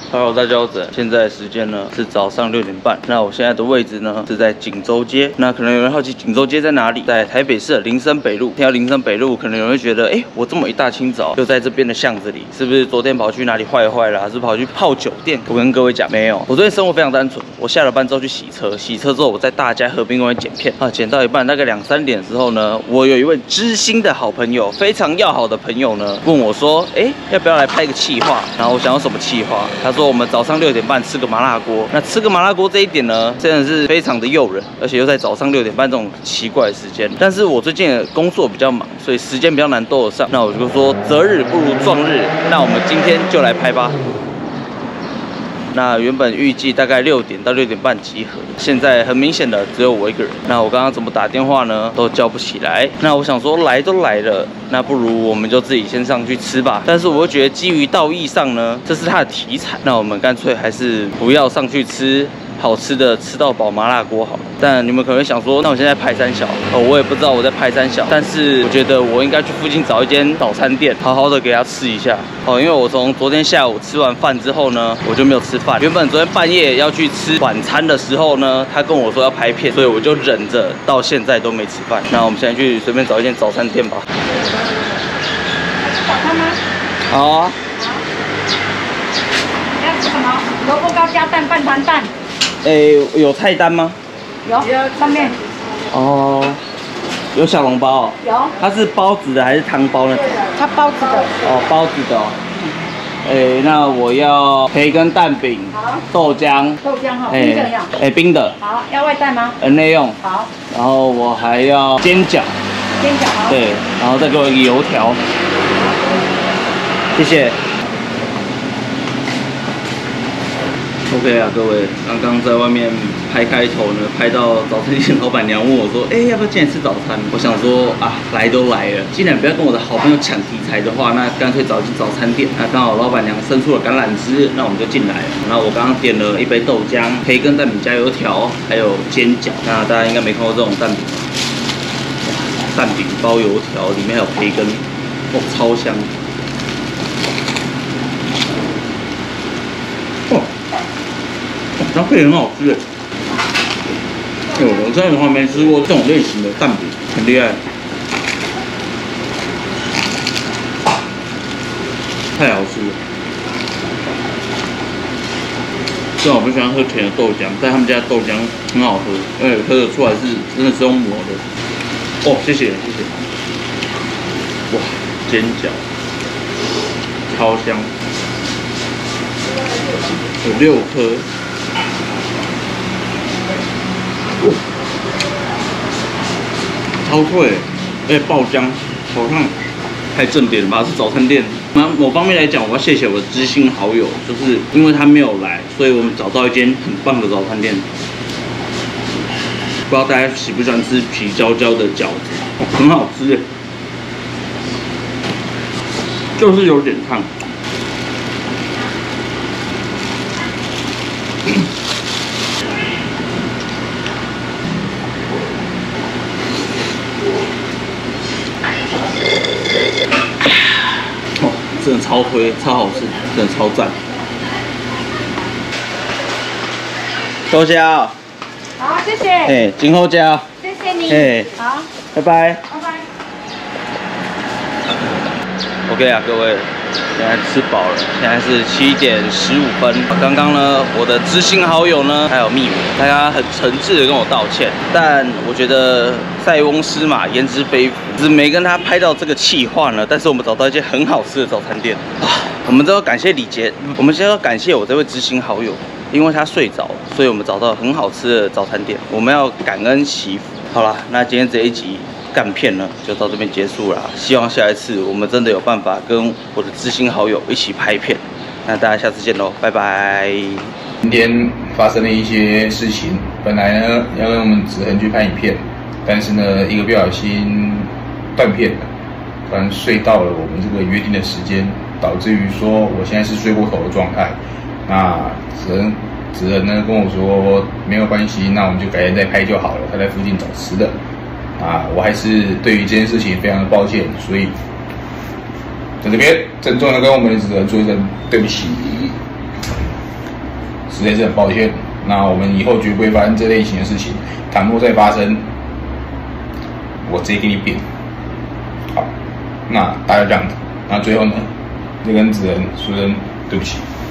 Hello， 大家好，现在时间呢是早上6点半。那我现在的位置呢是在锦州街。那可能有人好奇锦州街在哪里？在台北市的林森北路。听到林森北路，可能有人会觉得，我这么一大清早就在这边的巷子里，是不是昨天跑去哪里坏了？还是跑去泡酒店？我跟各位讲，没有。我昨天生活非常单纯。我下了班之后去洗车，洗车之后我在大家河滨公园剪片啊，剪到一半，大概2、3点的时候呢，我有一位知心的好朋友，非常要好的朋友呢，问我说，要不要来拍一个企划？然后我想要什么企划？他说我们早上6点半吃个麻辣锅。那吃个麻辣锅这一点呢，真的是非常的诱人，而且又在早上6点半这种奇怪的时间。但是我最近的工作比较忙，所以时间比较难兜得上。那我就说择日不如撞日，那我们今天就来拍吧。那原本预计大概6点到6点半集合，现在很明显的只有我一个人。那我刚刚怎么打电话呢，都叫不起来。那我想说来都来了，那不如我们就自己先上去吃吧。但是我又觉得基于道义上呢，这是它的题材，那我们干脆还是不要上去吃好吃的吃到饱麻辣锅好了。但你们可能会想说，那我现在拍三小我也不知道我在拍三小，但是我觉得我应该去附近找一间早餐店，好好的给他吃一下因为我从昨天下午吃完饭之后呢，我就没有吃饭。原本昨天半夜要去吃晚餐的时候呢，他跟我说要拍片，所以我就忍着到现在都没吃饭。那我们现在去随便找一间早餐店吧。 早餐吗？ 好啊。 要吃什么？萝卜糕加蛋饭团蛋。 有菜单吗？ 有，上面。 哦，有小笼包哦。 有。它是包子的还是汤包那种？ 它包子的。 包子的哦。那我要培根蛋饼，豆浆。豆浆哈，冰的要。冰的。好，要外带吗？内用。好。然后我还要煎饺。煎饺好。对，然后再给我一个油条。谢谢。OK 啊，各位，刚刚在外面拍开头呢，拍到早餐店老板娘问我说，要不要进来吃早餐？我想说啊，来都来了，既然不要跟我的好朋友抢题材的话，那干脆找一间早餐店。那刚好老板娘伸出了橄榄枝，那我们就进来了。然后我刚刚点了一杯豆浆、培根蛋饼加油条，还有煎饺。那大家应该没看过这种蛋饼吧？蛋饼包油条，里面还有培根，超香。它配很好吃我真的从来没吃过这种类型的蛋饼，很厉害，太好吃了。虽然我不喜欢喝甜的豆浆，但他们家的豆浆很好喝，而且喝得出来是真的是用磨的。谢谢。哇，煎饺超香，有6颗。超贵，爆浆，好像太正点了吧？是早餐店。那某方面来讲，我要谢谢我的知心好友，就是因为他没有来，所以我们找到一间很棒的早餐店。不知道大家喜不喜欢吃皮焦焦的饺子，很好吃就是有点烫。真的超推，超好吃，真的超赞。多谢啊！ 好，谢谢。 今后加。 谢谢你。好， 拜拜。 拜拜。 OK 啊，各位，现在吃饱了，现在是7点15分。刚刚呢，我的知心好友呢，还有密我，他很诚挚的跟我道歉，但我觉得塞翁失马，焉知非福，只是没跟他拍到这个企划呢。但是我们找到一间很好吃的早餐店啊，我们都要感谢李杰，我们先要感谢我这位知心好友，因为他睡着，所以我们找到很好吃的早餐店，我们要感恩祈福。好啦，那今天这一集干片呢，就到这边结束了。希望下一次我们真的有办法跟我的知心好友一起拍片。那大家下次见喽，拜拜。 今天发生了一些事情，本来呢要跟我们子恒去拍影片，但是呢一个不小心断片了，突然睡到了我们这个约定的时间，导致于说我现在是睡过头的状态。那子恒呢跟我说没有关系，那我们就改天再拍就好了，他在附近找吃的。我还是对于这件事情非常的抱歉，所以在这边郑重的跟我们的子恒说一声对不起。 实在是很抱歉。那我们以后绝不会发生这类型的事情，倘若再发生，我直接给你扁。好，那大概这样子。那最后呢，就跟子仁说声对不起。